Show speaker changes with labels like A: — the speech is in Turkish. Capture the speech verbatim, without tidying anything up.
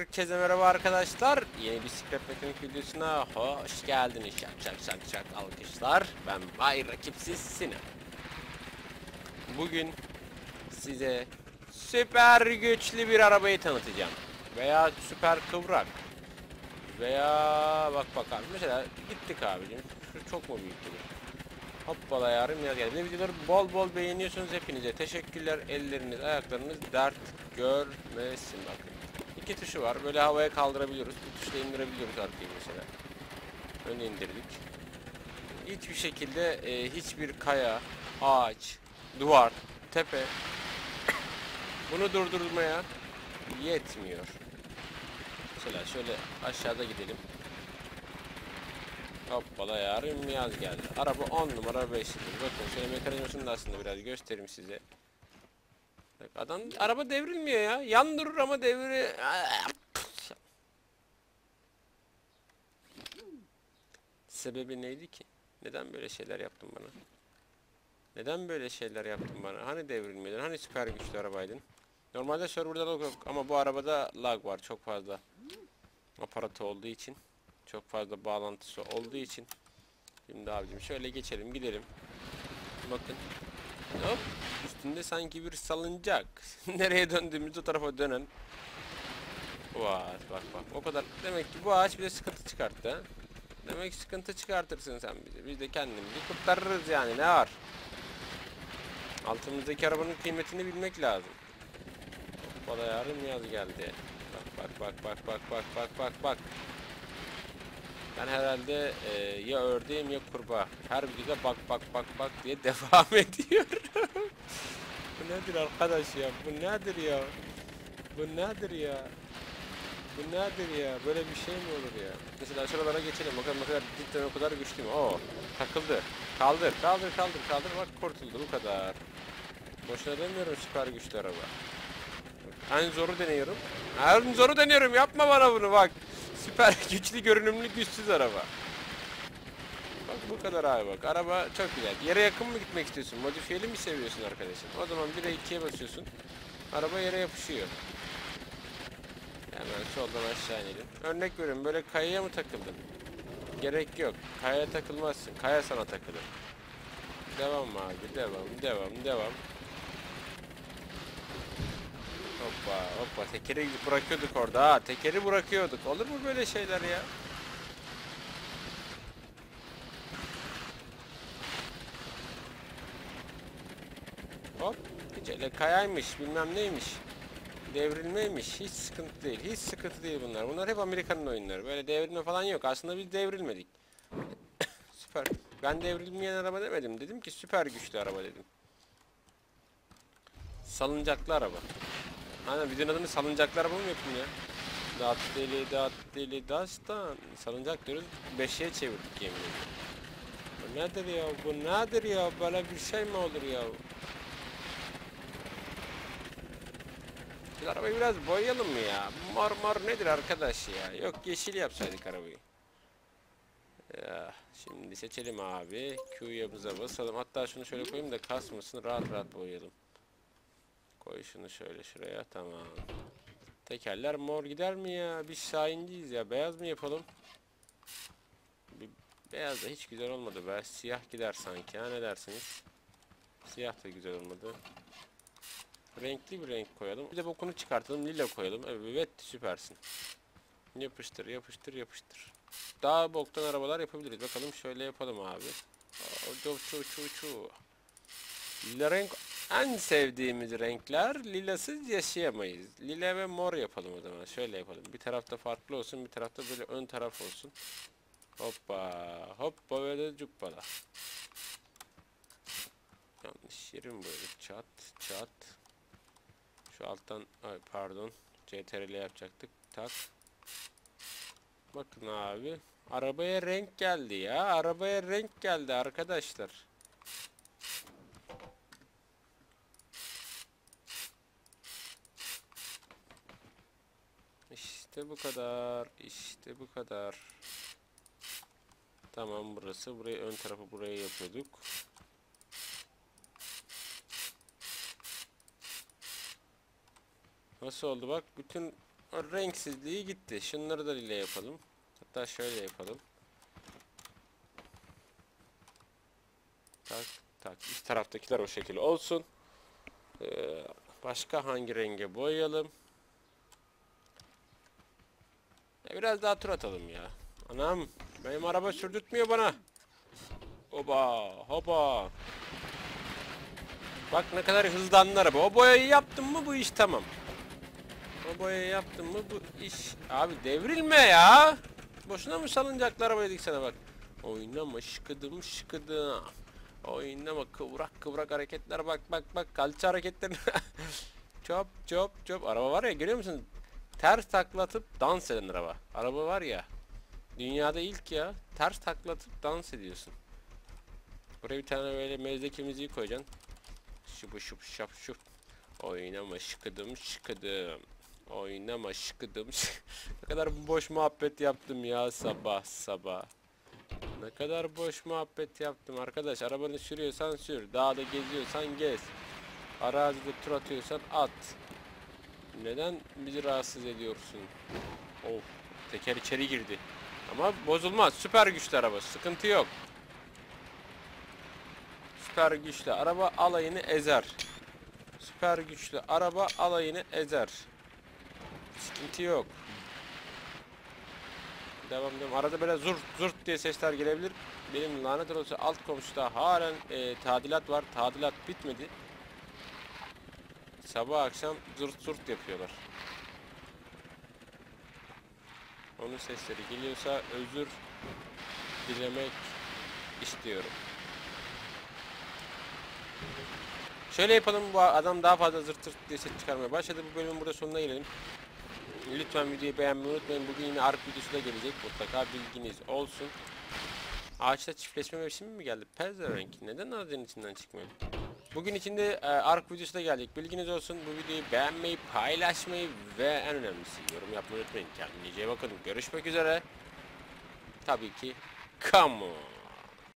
A: Herkese merhaba arkadaşlar. Yeni bir Scrap Mekanik videosuna hoş geldiniz. Şak şak şak şak alkışlar. Ben Bay Rakipsiz Sinan. Bugün size süper güçlü bir arabayı tanıtacağım. Veya süper kıvrak. Veya bak bak abi mesela gittik abicim. Şu çok mu büyük gibi? Hoppala yarım ya geldi. Videoları bol bol beğeniyorsunuz, hepinize teşekkürler. Elleriniz ayaklarınız dert görmesin bakın. İki tuşu var. Böyle havaya kaldırabiliyoruz. Bir tuşla indirebiliyoruz arkayı mesela. Öne indirdik. Hiçbir şekilde e, hiçbir kaya, ağaç, duvar, tepe bunu durdurmaya yetmiyor. Mesela şöyle aşağıda gidelim. Hoppala yarım yaz geldi. Araba on numara beş yıldız. Bakın şöyle mekanizmasını da aslında biraz göstereyim size. Bak, adam araba devrilmiyor ya. Yan durur ama devri. Sebebi neydi ki? Neden böyle şeyler yaptın bana? Neden böyle şeyler yaptın bana? Hani devrilmiyordun? Hani süper güçlü arabaydın? Normalde serverda lag yok ama bu arabada lag var çok fazla. Aparatı olduğu için. Çok fazla bağlantısı olduğu için. Şimdi abicim şöyle geçelim gidelim. Bakın. Hop. Üstünde sanki bir salıncak. Nereye döndüğümüzde o tarafa dönen. Var bak bak. O kadar. Demek ki bu ağaç bize sıkıntı çıkarttı ha. Demek ki sıkıntı çıkartırsın sen bize. Biz de kendimizi kurtarırız yani, ne var? Altımızdaki arabanın kıymetini bilmek lazım. Bana yarım yaz geldi. Bak bak bak bak bak bak bak bak. Ben herhalde e, ya ördeğim ya kurbağa. Her videoda bak bak bak bak diye devam ediyorum. Bu nedir arkadaş ya? Bu nedir ya? Bu nedir ya? Bu nedir ya? Böyle bir şey mi olur ya? Mesela şuralara geçelim. Bakalım ne kadar cidden o kadar güçlü mü? Oo, takıldı. Kaldır, kaldır, kaldır, kaldır. Bak kurtuldu, bu kadar. Boşuna demiyorum süper güçlü araba. En zoru deniyorum. En zoru deniyorum. Yapma bana bunu bak. Süper güçlü görünümlü güçsüz araba. Bak bu kadar abi bak. Araba çok güzel. Yere yakın mı gitmek istiyorsun? Modifiyeli mi seviyorsun arkadaşım? O zaman bire ikiye basıyorsun. Araba yere yapışıyor. Hemen soldan aşağı inelim. Örnek veriyorum, böyle kayaya mı takıldın? Gerek yok. Kayaya takılmazsın. Kaya sana takılır. Devam abi. Devam. Devam. Devam. Hoppa. Hoppa. Tekeri bırakıyorduk orada. Ha, tekeri bırakıyorduk. Olur mu böyle şeyler ya? Hop. Hiç öyle kayaymış. Bilmem neymiş. Devrilmeymiş. Hiç sıkıntı değil. Hiç sıkıntı değil bunlar. Bunlar hep Amerikan'ın oyunları. Böyle devrilme falan yok. Aslında biz devrilmedik. Süper. Ben devrilmeyen araba demedim. Dedim ki süper güçlü araba dedim. Salıncaklı araba. Aynen, videonun adını salıncaklı araba mı yapayım ya? Dat deli dat deli dastan. Salıncak diyoruz. Beşiğe çevirdik yemin ediyorum. Bu nedir ya? Bu nedir ya? Böyle bir şey mi olur ya? Biz arabayı biraz boyayalım mı ya? Mor mor nedir arkadaş ya? Yok, yeşil yapsaydık arabayı. Ya, şimdi seçelim abi. Q'ya basalım. Hatta şunu şöyle koyayım da kasmasın, rahat rahat boyayalım. Koy şunu şöyle şuraya, tamam. Tekerler mor gider mi ya? Biz şahinciyiz ya. Beyaz mı yapalım? Bir beyaz da hiç güzel olmadı be. Siyah gider sanki ha, ne dersiniz? Siyah da güzel olmadı. Renkli bir renk koyalım. Bir de bokunu çıkartalım, lila koyalım. Evet, süpersin. Yapıştır yapıştır yapıştır. Daha boktan arabalar yapabiliriz. Bakalım şöyle yapalım abi. Çu çu çu çu. Lila renk en sevdiğimiz renkler. Lilasız yaşayamayız. Lila ve mor yapalım o zaman. Şöyle yapalım. Bir tarafta farklı olsun, bir tarafta böyle ön taraf olsun. Hoppa hoppa böyle cuppala. Yanlış yerim böyle çat çat. Şu alttan, ay pardon, C T R L yapacaktık. Tak. Bakın abi. Arabaya renk geldi ya. Arabaya renk geldi arkadaşlar. İşte bu kadar. İşte bu kadar. Tamam, burası. Burayı, ön tarafı buraya yapıyorduk. Nasıl oldu bak. Bütün o renksizliği gitti. Şunları da lila yapalım. Hatta şöyle yapalım. Tak tak. İlk taraftakiler o şekilde olsun. Ee, başka hangi renge boyayalım? Ya biraz daha tur atalım ya. Anam, benim araba sürdürtmüyor bana. Hoba hoba. Bak ne kadar hızlandı araba. O boyayı yaptın mı bu iş tamam. O boyayı yaptın mı bu iş. Abi devrilme ya. Boşuna mı salıncaklı araba dedik sana bak. Oynama şıkıdım şıkıdım. Oynama kıvrak kıvrak hareketler bak bak bak kalça hareketleri. Çop çop çop. Araba var ya görüyor musun? Ters taklatıp dans eden araba. Araba var ya. Dünyada ilk ya. Ters taklatıp dans ediyorsun. Buraya bir tane böyle mezdeki müziği koyacaksın. Şup şup şap şup. Oynama şıkıdım şıkıdım. Oynama şıkıdım. Ne kadar boş muhabbet yaptım ya sabah sabah. Ne kadar boş muhabbet yaptım arkadaş. Arabanı sürüyorsan sür. Dağda geziyorsan gez. Arazide tur atıyorsan at. Neden bizi rahatsız ediyorsun? Of. Teker içeri girdi. Ama bozulmaz. Süper güçlü araba. Sıkıntı yok. Süper güçlü araba alayını ezer. Süper güçlü araba alayını ezer. Sıkıntı yok. Devam edelim. Arada böyle zurt zurt diye sesler gelebilir. Benim lanet olası alt komşuda halen e, tadilat var. Tadilat bitmedi. Sabah akşam zurt zurt yapıyorlar. Onun sesleri geliyorsa özür dilemek istiyorum. Şöyle yapalım, bu adam daha fazla zırt zırt diye ses çıkarmaya başladı. Bu bölümün burada sonuna gelelim. Lütfen videoyu beğenmeyi unutmayın. Bugün yine Ark videosu da gelecek. Mutlaka bilginiz olsun. Ağaçta çiftleşme mevsimi mi geldi? Pezevenk. Neden ağacın içinden çıkmıyor? Bugün içinde e, Ark videosu da gelecek. Bilginiz olsun. Bu videoyu beğenmeyi, paylaşmayı ve en önemlisi yorum yapmayı unutmayın. Kendinize iyi bakın. Görüşmek üzere. Tabii ki. Come on.